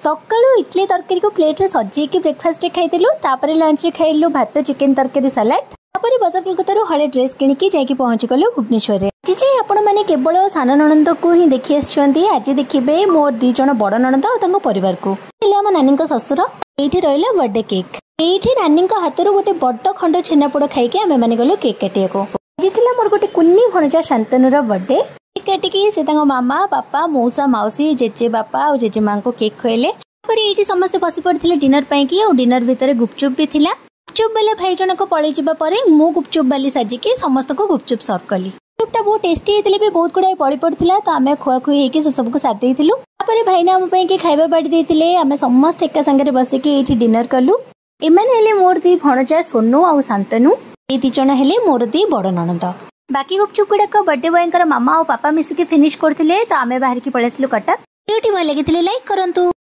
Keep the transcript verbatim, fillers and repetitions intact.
सकाळू इडली तरकारी को प्लेट रे सजेकी ब्रेकफास्ट खाइलु तापर लंच रे खाइलु भात चिकेन तरकारी सलाड तापर बजार कोलकाता हले ड्रेस किनिकी जाइकी पहुंची गलु भुवनेश्वर रे। आज आपण माने केवल सान ननंद को ही देखि आछंती। आज देखिबे मोर दी जण बड़ ननंद और तांको परिवार को हम नानी ससुर एठी रहिला बर्थडे केक। एठी नानी हाथरू गोटे बड़ खंड छेनापोड़ खाइके आमे माने गलु केक काटिया को। आज थिला मोर गोटे कुन्नी भणजा शांतनुर बर्थडे। केक काटिकी से तांको मामा पापा मौसा माउसी जेजे बापा और जेजे मां को केक खुएले। पर एठी समस्त बसी पड़थिले डिनर पई की और डिनर भितर गुपचुप भी थिला। गुपचुप वाला भाई जन को पळै जिबा परे मु गुपचुप वाली साजिके समस्त को गुपचुप सर्व कली। गुपचुपटा बहुत टेस्टी हेतिले भी बहुत गुडा पळी पड़थिला तो आमे खुआ खुई हेकी से सब को साथ देइथिलु। तापर भाई ना हम पई के खाइबा बाडी देइथिले। आमे समस्त एका संगे बसी के एठी डिनर कलु। एमाने हेले मोर दी भणजा सोनू और शांतनु। ए दी जण हेले मोर दी बड़ ननंद। बाकी गुपचुप गुड़ाक बर्थडे बॉय मामा और पापा मिसिकी फिनिश करथिले तो आमे बाहर की पळेसिलु कटक। वीडियो टी भल लागिथिले लाइक करंतु।